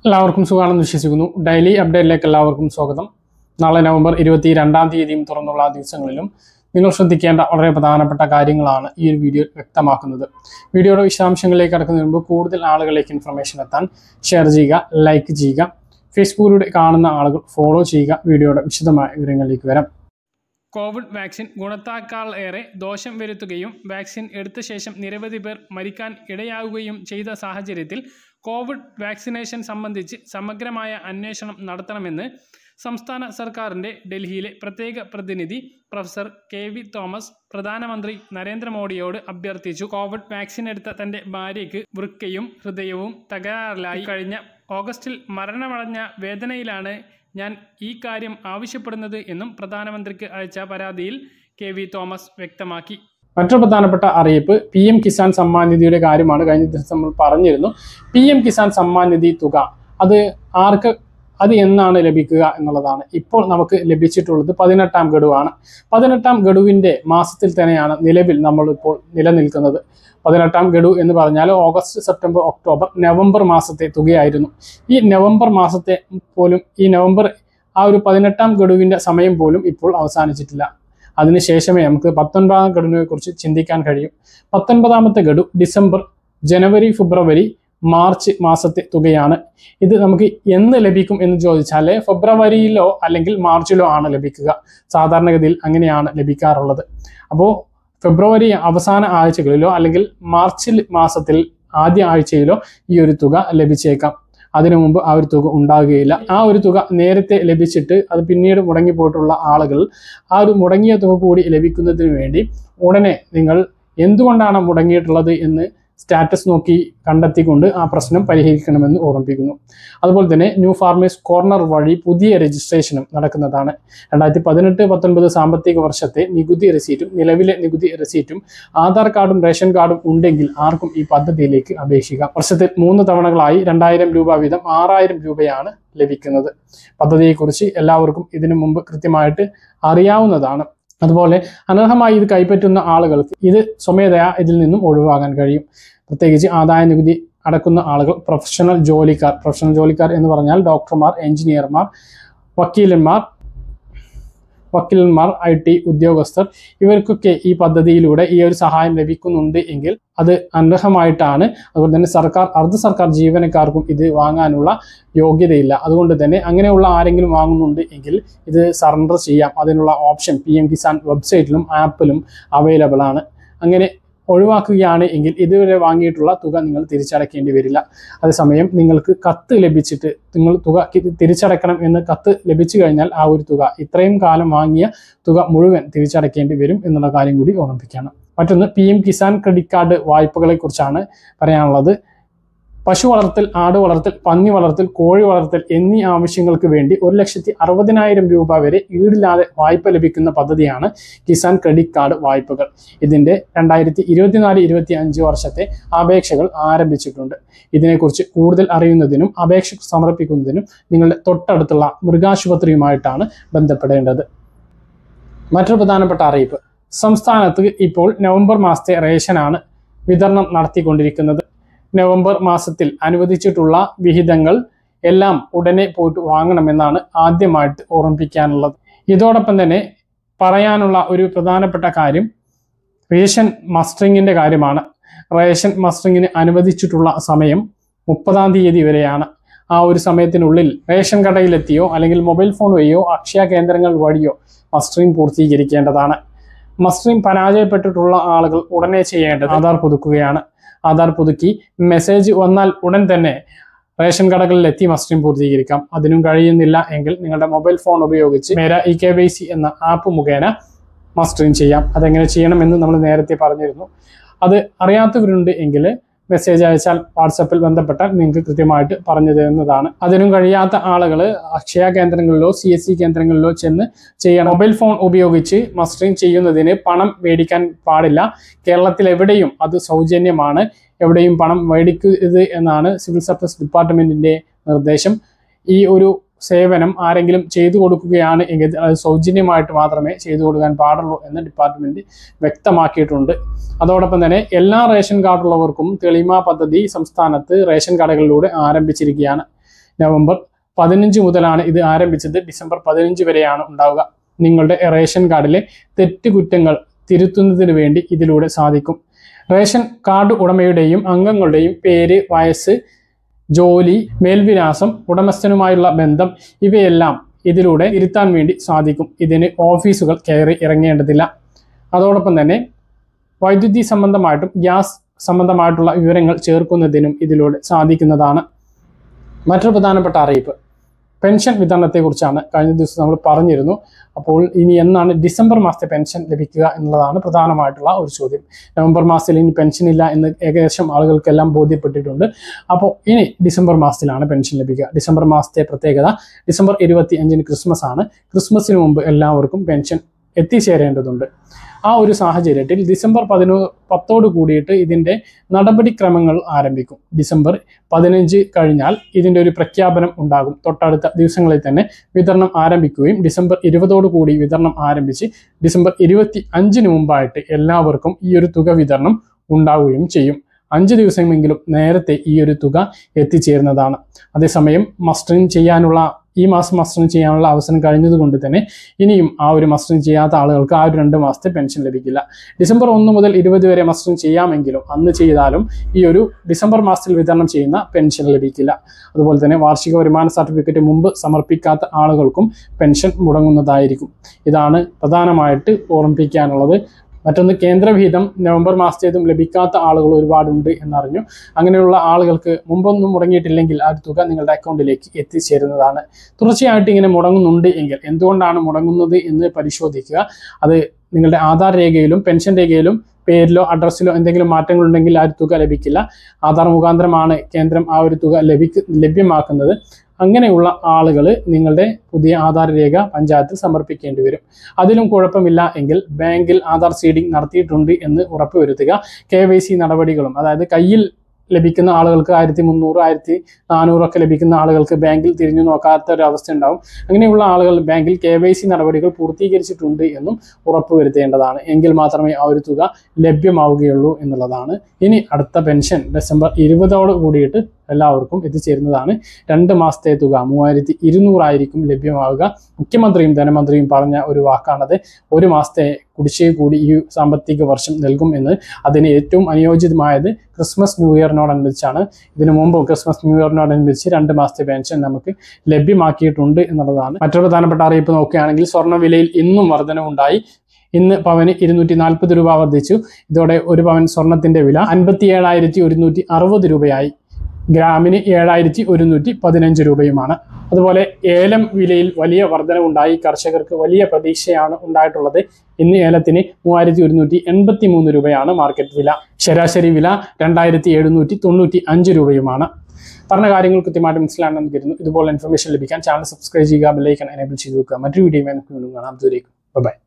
എല്ലാവർക്കും സുഖമാണെന്ന് വിശ്വസിക്കുന്നു. ഡെയിലി അപ്ഡേറ്റിലേക്ക് എല്ലാവർക്കും സ്വാഗതം. നാളെ നവംബർ 22-ാം തീയതിയും തുറന്നുള്ള ദിവസങ്ങളിലും നിങ്ങൾ ശ്രദ്ധിക്കേണ്ട വളരെ പ്രധാനപ്പെട്ട കാര്യങ്ങളാണ് ഈ ഒരു വീഡിയോ വ്യക്തമാക്കുന്നത്. വീഡിയോയുടെ വിശദാംശങ്ങളിലേക്ക് കടക്കുന്നതിന് മുമ്പ് കൂടുതൽ ആളുകളിലേക്ക് ഇൻഫർമേഷൻ എത്താൻ ഷെയർ ചെയ്യുക, ലൈക്ക് ചെയ്യുക, ഫേസ്ബുക്കിലൂടെ കാണുന്ന ആളുകൾ ഫോളോ ചെയ്യുക. വീഡിയോയുടെ വിശദമായ വിവരങ്ങളിലേക്ക് വരാം. കോവിഡ് വാക്സിൻ ഗുണത്തേക്കാൾ ഏറെ ദോഷം വരുത്തുകയും വാക്സിൻ എടുത്ത ശേഷം നിരവധി പേർ മരിക്കാൻ ഇടയാവുകയും ചെയ്ത സാഹചര്യത്തിൽ കോവിഡ് വാക്സിനേഷൻ സംബന്ധിച്ച് സമഗ്രമായ അന്വേഷണം നടത്തണമെന്ന് സംസ്ഥാന സർക്കാരിൻ്റെ ഡൽഹിയിലെ പ്രത്യേക പ്രതിനിധി പ്രൊഫസർ കെ.വി. തോമസ് പ്രധാനമന്ത്രി നരേന്ദ്രമോദിയോട് അഭ്യർത്ഥിച്ചു. കോവിഡ് വാക്സിൻ എടുത്ത തൻ്റെ ഭാര്യയ്ക്ക് വൃക്കയും ഹൃദയവും തകരാറിലായി കഴിഞ്ഞ ഓഗസ്റ്റിൽ മരണമടഞ്ഞ വേദനയിലാണ് ഞാൻ ഈ കാര്യം ആവശ്യപ്പെടുന്നത് എന്നും പ്രധാനമന്ത്രിക്ക് അയച്ച പരാതിയിൽ കെ.വി. തോമസ് വ്യക്തമാക്കി. മറ്റൊരു പ്രധാനപ്പെട്ട അറിയിപ്പ് PM കിസാൻ സമ്മാൻ നിധിയുടെ കാര്യമാണ്. കഴിഞ്ഞ ദിവസം നമ്മൾ പറഞ്ഞിരുന്നു. PM കിസാൻ സമ്മാൻ നിധി തുക അത് എന്നാണ് ലഭിക്കുക എന്നുള്ളതാണ്. ഇപ്പോൾ നമുക്ക് ലഭിച്ചിട്ടുള്ളത് 18ാം ഗഡുവാണ്. 18ാം ഗഡുവിൻ്റെ മാസത്തിൽ തന്നെയാണ് നിലവിൽ നമ്മളിപ്പോൾ നിലനിൽക്കുന്നത്. 18ാം ഗഡു എന്ന് പറഞ്ഞാൽ ഓഗസ്റ്റ്, സെപ്റ്റംബർ, ഒക്ടോബർ, നവംബർ മാസത്തെ തുകയായിരുന്നു. ഈ നവംബർ മാസത്തെ പോലും ആ ഒരു 18ാം ഗഡുവിൻ്റെ സമയം പോലും ഇപ്പോൾ അവസാനിച്ചിട്ടില്ല. അതിനുശേഷമേ നമുക്ക് 19ാം ഗഡുവിനെ കുറിച്ച് ചിന്തിക്കാൻ കഴിയും. 19ാമത്തെ ഗഡു ഡിസംബർ, ജനുവരി, ഫെബ്രുവരി, മാർച്ച് മാസത്തെ തുകയാണ്. ഇത് നമുക്ക് എന്ന് ലഭിക്കും എന്ന് ചോദിച്ചാൽ ഫെബ്രുവരിയിലോ അല്ലെങ്കിൽ മാർച്ചിലോ ആണ് ലഭിക്കുക. സാധാരണഗതിയിൽ അങ്ങനെയാണ് ലഭിക്കാറുള്ളത്. അപ്പോൾ ഫെബ്രുവരി അവസാന ആഴ്ചകളിലോ അല്ലെങ്കിൽ മാർച്ച് മാസത്തിൽ ആദ്യ ആഴ്ചയിലോ ഈ ഒരു തുക ലഭിച്ചേക്കാം. അതിനു മുമ്പ് ആ ഒരു തുക ഉണ്ടാകുകയില്ല. ആ ഒരു തുക നേരത്തെ ലഭിച്ചിട്ട് അത് പിന്നീട് മുടങ്ങിപ്പോയിട്ടുള്ള ആളുകൾ ആ ഒരു മുടങ്ങിയ തുക കൂടി ലഭിക്കുന്നതിന് വേണ്ടി ഉടനെ നിങ്ങൾ എന്തുകൊണ്ടാണ് മുടങ്ങിയിട്ടുള്ളത് എന്ന് സ്റ്റാറ്റസ് നോക്കി കണ്ടെത്തിക്കൊണ്ട് ആ പ്രശ്നം പരിഹരിക്കണമെന്ന് ഓർമ്മിപ്പിക്കുന്നു. അതുപോലെ തന്നെ ന്യൂ ഫാർമേഴ്സ് കോർണർ വഴി പുതിയ രജിസ്ട്രേഷനും നടക്കുന്നതാണ്. 2018-19 സാമ്പത്തിക വർഷത്തെ നികുതി റെസീറ്റും നിലവിലെ നികുതി റെസീറ്റും ആധാർ കാർഡും റേഷൻ കാർഡും ഉണ്ടെങ്കിൽ ആർക്കും ഈ പദ്ധതിയിലേക്ക് അപേക്ഷിക്കാം. വർഷത്തിൽ 3 തവണകളായി 2000 രൂപ വീതം 6000 രൂപയാണ് ലഭിക്കുന്നത്. പദ്ധതിയെക്കുറിച്ച് എല്ലാവർക്കും ഇതിനു മുമ്പ് കൃത്യമായിട്ട് അറിയാവുന്നതാണ്. അതുപോലെ അനർഹമായി ഇത് കൈപ്പറ്റുന്ന ആളുകൾക്ക് ഇത് സ്വമേധയാ ഇതിൽ നിന്നും ഒഴിവാകാൻ കഴിയും. പ്രത്യേകിച്ച് ആദായ നികുതി അടക്കുന്ന ആളുകൾ, പ്രൊഫഷണൽ ജോലിക്കാർ എന്ന് പറഞ്ഞാൽ ഡോക്ടർമാർ, എഞ്ചിനീയർമാർ, വക്കീലന്മാർ, IT ഉദ്യോഗസ്ഥർ, ഇവർക്കൊക്കെ ഈ പദ്ധതിയിലൂടെ ഈ ഒരു സഹായം ലഭിക്കുന്നുണ്ട് എങ്കിൽ അത് അനർഹമായിട്ടാണ്. അതുപോലെ തന്നെ അർദ്ധ സർക്കാർ ജീവനക്കാർക്കും ഇത് വാങ്ങാനുള്ള യോഗ്യതയില്ല. അതുകൊണ്ട് തന്നെ അങ്ങനെയുള്ള ആരെങ്കിലും വാങ്ങുന്നുണ്ട് എങ്കിൽ ഇത് സറണ്ടർ ചെയ്യാം. അതിനുള്ള ഓപ്ഷൻ PM കിസാൻ വെബ്സൈറ്റിലും ആപ്പിലും അവൈലബിൾ ആണ്. അങ്ങനെ ഒഴിവാക്കുകയാണ് എങ്കിൽ ഇതുവരെ വാങ്ങിയിട്ടുള്ള തുക നിങ്ങൾ തിരിച്ചടക്കേണ്ടി വരില്ല. അതേസമയം നിങ്ങൾക്ക് കത്ത് ലഭിച്ചിട്ട് നിങ്ങൾ തുക തിരിച്ചടക്കണം എന്ന് കത്ത് ലഭിച്ചു കഴിഞ്ഞാൽ ആ ഒരു തുക, ഇത്രയും കാലം വാങ്ങിയ തുക മുഴുവൻ തിരിച്ചടക്കേണ്ടി വരും എന്നുള്ള കാര്യം കൂടി ഓർമ്മിപ്പിക്കുകയാണ്. മറ്റൊന്ന് PM കിസാൻ ക്രെഡിറ്റ് കാർഡ് വായ്പകളെ കുറിച്ചാണ് പറയാനുള്ളത്. പശു വളർത്തൽ, ആട് വളർത്തൽ, പന്നി വളർത്തൽ, കോഴി വളർത്തൽ എന്നീ ആവശ്യങ്ങൾക്ക് വേണ്ടി 1,60,000 രൂപ വരെ ഈടില്ലാതെ വായ്പ ലഭിക്കുന്ന പദ്ധതിയാണ് കിസാൻ ക്രെഡിറ്റ് കാർഡ് വായ്പകൾ. ഇതിൻ്റെ 2024-25 വർഷത്തെ അപേക്ഷകൾ ആരംഭിച്ചിട്ടുണ്ട്. ഇതിനെക്കുറിച്ച് കൂടുതൽ അറിയുന്നതിനും അപേക്ഷ സമർപ്പിക്കുന്നതിനും നിങ്ങളുടെ തൊട്ടടുത്തുള്ള മൃഗാശുപത്രിയുമായിട്ടാണ് ബന്ധപ്പെടേണ്ടത്. മറ്റൊരു പ്രധാനപ്പെട്ട അറിയിപ്പ്, സംസ്ഥാനത്ത് ഇപ്പോൾ നവംബർ മാസത്തെ റേഷനാണ് വിതരണം നടത്തിക്കൊണ്ടിരിക്കുന്നത്. നവംബർ മാസത്തിൽ അനുവദിച്ചിട്ടുള്ള വിഹിതങ്ങൾ എല്ലാം ഉടനെ പോയിട്ട് വാങ്ങണമെന്നാണ് ആദ്യമായിട്ട് ഓർമ്മിപ്പിക്കാനുള്ളത്. ഇതോടൊപ്പം തന്നെ പറയാനുള്ള ഒരു പ്രധാനപ്പെട്ട കാര്യം റേഷൻ മസ്റ്ററിങ്ങിൻ്റെ കാര്യമാണ്. റേഷൻ മസ്റ്ററിങ്ങിന് അനുവദിച്ചിട്ടുള്ള സമയം 30ാം തീയതി വരെയാണ്. ആ ഒരു സമയത്തിനുള്ളിൽ റേഷൻ കടയിലെത്തിയോ അല്ലെങ്കിൽ മൊബൈൽ ഫോൺ വഴിയോ അക്ഷയ കേന്ദ്രങ്ങൾ വഴിയോ മസ്റ്ററിങ് പൂർത്തീകരിക്കേണ്ടതാണ്. മസ്റ്ററിങ് പരാജയപ്പെട്ടിട്ടുള്ള ആളുകൾ ഉടനെ ചെയ്യേണ്ടത് ആധാർ പുതുക്കുകയാണ്. ആധാർ പുതുക്കി മെസ്സേജ് വന്നാൽ ഉടൻ തന്നെ റേഷൻ കടകളിൽ എത്തി മസ്റ്ററിങ് പൂർത്തീകരിക്കാം. അതിനും കഴിയുന്നില്ല എങ്കിൽ നിങ്ങളുടെ മൊബൈൽ ഫോൺ ഉപയോഗിച്ച് മേര eKYC എന്ന ആപ്പ് മുഖേന മസ്റ്ററിങ് ചെയ്യാം. അതെങ്ങനെ ചെയ്യണമെന്ന് നമ്മൾ നേരത്തെ പറഞ്ഞിരുന്നു. അത് അറിയാത്തവരുണ്ട് എങ്കിൽ മെസ്സേജ് അയച്ചാൽ വാട്സപ്പിൽ ബന്ധപ്പെട്ടാൽ നിങ്ങൾക്ക് കൃത്യമായിട്ട് പറഞ്ഞു തരുന്നതാണ്. അതിനും കഴിയാത്ത ആളുകൾ അക്ഷയ കേന്ദ്രങ്ങളിലോ CSC കേന്ദ്രങ്ങളിലോ ചെന്ന് ചെയ്യണം. മൊബൈൽ ഫോൺ ഉപയോഗിച്ച് മസ്റ്ററിങ് ചെയ്യുന്നതിന് പണം മേടിക്കാൻ പാടില്ല. കേരളത്തിൽ എവിടെയും അത് സൗജന്യമാണ്. എവിടെയും പണം മേടിക്കരുത് എന്നാണ് സിവിൽ സപ്ലൈസ് ഡിപ്പാർട്ട്മെൻറ്റിൻ്റെ നിർദ്ദേശം. ഈ ഒരു സേവനം ആരെങ്കിലും ചെയ്തു കൊടുക്കുകയാണ് എങ്കിൽ അത് സൗജന്യമായിട്ട് മാത്രമേ ചെയ്തു കൊടുക്കാൻ പാടുള്ളൂ എന്ന് ഡിപ്പാർട്ട്മെൻറ്റ് വ്യക്തമാക്കിയിട്ടുണ്ട്. അതോടൊപ്പം തന്നെ എല്ലാ റേഷൻ കാർഡുള്ളവർക്കും തെളിമ പദ്ധതി സംസ്ഥാനത്ത് റേഷൻ കടകളിലൂടെ ആരംഭിച്ചിരിക്കുകയാണ്. നവംബർ 15 മുതലാണ് ഇത് ആരംഭിച്ചത്. ഡിസംബർ 15 വരെയാണ് ഉണ്ടാവുക. നിങ്ങളുടെ റേഷൻ കാർഡിലെ തെറ്റുകുറ്റങ്ങൾ തിരുത്തുന്നതിന് വേണ്ടി ഇതിലൂടെ സാധിക്കും. റേഷൻ കാർഡ് ഉടമയുടെയും അംഗങ്ങളുടെയും പേര്, വയസ്സ്, ജോലി, മേൽവിലാസം, ഉടമസ്ഥനുമായുള്ള ബന്ധം ഇവയെല്ലാം ഇതിലൂടെ തിരുത്താൻ വേണ്ടി സാധിക്കും. ഇതിന് ഓഫീസുകൾ കയറി ഇറങ്ങേണ്ടതില്ല. അതോടൊപ്പം തന്നെ വൈദ്യുതി സംബന്ധമായിട്ടും ഗ്യാസ് സംബന്ധമായിട്ടുള്ള വിവരങ്ങൾ ചേർക്കുന്നതിനും ഇതിലൂടെ സാധിക്കുന്നതാണ്. മറ്റൊരു പ്രധാനപ്പെട്ട അറിയിപ്പ് പെൻഷൻ വിതരണത്തെക്കുറിച്ചാണ്. കഴിഞ്ഞ ദിവസം നമ്മൾ പറഞ്ഞിരുന്നു. അപ്പോൾ ഇനി എന്നാണ് ഡിസംബർ മാസത്തെ പെൻഷൻ ലഭിക്കുക എന്നുള്ളതാണ് പ്രധാനമായിട്ടുള്ള ഒരു ചോദ്യം. നവംബർ മാസത്തിൽ ഇനി പെൻഷൻ ഇല്ല എന്ന് ഏകദേശം ആളുകൾക്കെല്ലാം ബോധ്യപ്പെട്ടിട്ടുണ്ട്. അപ്പോൾ ഇനി ഡിസംബർ മാസത്തിലാണ് പെൻഷൻ ലഭിക്കുക. ഡിസംബർ മാസത്തെ പ്രത്യേകത, ഡിസംബർ 25-ന് ക്രിസ്മസ് ആണ്. ക്രിസ്മസിന് മുമ്പ് എല്ലാവർക്കും പെൻഷൻ എത്തിച്ചേരേണ്ടതുണ്ട്. ആ ഒരു സാഹചര്യത്തിൽ ഡിസംബർ 10 കൂടിയിട്ട് ഇതിൻ്റെ നടപടിക്രമങ്ങൾ ആരംഭിക്കും. ഡിസംബർ 15 കഴിഞ്ഞാൽ ഇതിൻ്റെ ഒരു പ്രഖ്യാപനം ഉണ്ടാകും. തൊട്ടടുത്ത ദിവസങ്ങളിൽ തന്നെ വിതരണം ആരംഭിക്കുകയും ഡിസംബർ 20 കൂടി വിതരണം ആരംഭിച്ച് ഡിസംബർ 25-ന് മുമ്പായിട്ട് എല്ലാവർക്കും ഈ ഒരു തുക വിതരണം ഉണ്ടാവുകയും ചെയ്യും. 5 ദിവസമെങ്കിലും നേരത്തെ ഈ ഒരു തുക എത്തിച്ചേരുന്നതാണ്. അതേസമയം ഈ മാസം മസ്റ്ററിങ് ചെയ്യാനുള്ള അവസരം കഴിഞ്ഞതുകൊണ്ട് തന്നെ ഇനിയും ആ ഒരു മസ്റ്ററിങ് ചെയ്യാത്ത ആളുകൾക്ക് ആ ഒരു 2 മാസത്തെ പെൻഷൻ ലഭിക്കില്ല. ഡിസംബർ 1 മുതൽ 20 വരെ മസ്റ്ററിങ് ചെയ്യാമെങ്കിലും അന്ന് ചെയ്താലും ഈ ഒരു ഡിസംബർ മാസത്തിൽ വിതരണം ചെയ്യുന്ന പെൻഷൻ ലഭിക്കില്ല. അതുപോലെ തന്നെ വാർഷിക വരുമാന സർട്ടിഫിക്കറ്റ് മുമ്പ് സമർപ്പിക്കാത്ത ആളുകൾക്കും പെൻഷൻ മുടങ്ങുന്നതായിരിക്കും. ഇതാണ് പ്രധാനമായിട്ട് ഓർമ്മിപ്പിക്കാനുള്ളത്. മറ്റൊന്ന്, കേന്ദ്രവിഹിതം നവംബർ മാസത്തേതും ലഭിക്കാത്ത ആളുകൾ ഒരുപാടുണ്ട് എന്നറിഞ്ഞു. അങ്ങനെയുള്ള ആളുകൾക്ക് മുമ്പൊന്നും മുടങ്ങിയിട്ടില്ലെങ്കിൽ ആ തുക നിങ്ങളുടെ അക്കൗണ്ടിലേക്ക് എത്തിച്ചേരുന്നതാണ്. തുടർച്ചയായിട്ട് ഇങ്ങനെ മുടങ്ങുന്നുണ്ട് എങ്കിൽ എന്തുകൊണ്ടാണ് മുടങ്ങുന്നത് എന്ന് പരിശോധിക്കുക. അത് നിങ്ങളുടെ ആധാർ രേഖയിലും പെൻഷൻ രേഖയിലും പേരിലോ അഡ്രസ്സിലോ എന്തെങ്കിലും മാറ്റങ്ങളുണ്ടെങ്കിൽ ആ ഒരു തുക ലഭിക്കില്ല. ആധാർ മുഖാന്തരമാണ് കേന്ദ്രം ആ ഒരു തുക ലഭ്യമാക്കുന്നത്. അങ്ങനെയുള്ള ആളുകൾ നിങ്ങളുടെ പുതിയ ആധാർ രേഖ പഞ്ചായത്തിൽ സമർപ്പിക്കേണ്ടി വരും. അതിലും കുഴപ്പമില്ല എങ്കിൽ ബാങ്കിൽ ആധാർ സീഡിംഗ് നടത്തിയിട്ടുണ്ട് എന്ന് ഉറപ്പുവരുത്തുക. KYC നടപടികളും, അതായത് കയ്യിൽ ലഭിക്കുന്ന ആളുകൾക്ക് 1300, 1400 ഒക്കെ ലഭിക്കുന്ന ആളുകൾക്ക് ബാങ്കിൽ തിരിഞ്ഞു നോക്കാത്ത ഒരു അവസ്ഥ ഉണ്ടാവും. അങ്ങനെയുള്ള ആളുകൾ ബാങ്കിൽ KYC നടപടികൾ പൂർത്തീകരിച്ചിട്ടുണ്ട് എന്നും ഉറപ്പുവരുത്തേണ്ടതാണ്. എങ്കിൽ മാത്രമേ ആ ഒരു തുക ലഭ്യമാവുകയുള്ളൂ എന്നുള്ളതാണ്. ഇനി അടുത്ത പെൻഷൻ ഡിസംബർ 20 കൂടിയിട്ട് എല്ലാവർക്കും എത്തിച്ചേരുന്നതാണ്. 2 മാസത്തെ തുക 3200 ആയിരിക്കും ലഭ്യമാവുക. മുഖ്യമന്ത്രിയും ധനമന്ത്രിയും പറഞ്ഞ ഒരു വാക്കാണത്. 1 മാസത്തെ കുടിശ്ശിക കൂടി ഈ സാമ്പത്തിക വർഷം നൽകും എന്ന്. അതിന് ഏറ്റവും അനുയോജ്യമായത് ക്രിസ്മസ് ന്യൂ ഇയറിനോടനുബന്ധിച്ചാണ്. ഇതിനു മുമ്പ് ക്രിസ്മസ് ന്യൂ ഇയറിനോടനുബന്ധിച്ച് 2 മാസത്തെ പെൻഷൻ നമുക്ക് ലഭ്യമാക്കിയിട്ടുണ്ട് എന്നുള്ളതാണ്. മറ്റൊരു പ്രധാനപ്പെട്ട അറിയിപ്പ് നോക്കുകയാണെങ്കിൽ സ്വർണ്ണ വിലയിൽ ഇന്നും വർധനവുണ്ടായി. ഇന്ന് പവന് 240 രൂപ വർദ്ധിച്ചു. ഇതോടെ ഒരു പവൻ സ്വർണത്തിന്റെ വില 57,160 രൂപയായി. ഗ്രാമിന് 7,115 രൂപയുമാണ്. അതുപോലെ ഏലം വിലയിൽ വലിയ വർധനവുണ്ടായി. കർഷകർക്ക് വലിയ പ്രതീക്ഷയാണ് ഉണ്ടായിട്ടുള്ളത്. ഇന്ന് ഏലത്തിന് 3,183 രൂപയാണ് മാർക്കറ്റ് വില. ശരാശരി വില 2,795 രൂപയുമാണ്. പറഞ്ഞ കാര്യങ്ങൾ കൃത്യമായിട്ട് മനസ്സിലാണെന്ന് കരുതുന്നു. ഇതുപോലെ ഇൻഫർമേഷൻ ലഭിക്കാൻ ചാനൽ സബ്സ്ക്രൈബ് ചെയ്യുക, ബെൽ ഐക്കൺ എനേബിൾ ചെയ്ത് വെക്കുക. മറ്റൊരു വീഡിയോയുമായി നമുക്ക് വീണ്ടും കാണാം. അതുവരേക്കും ബൈ.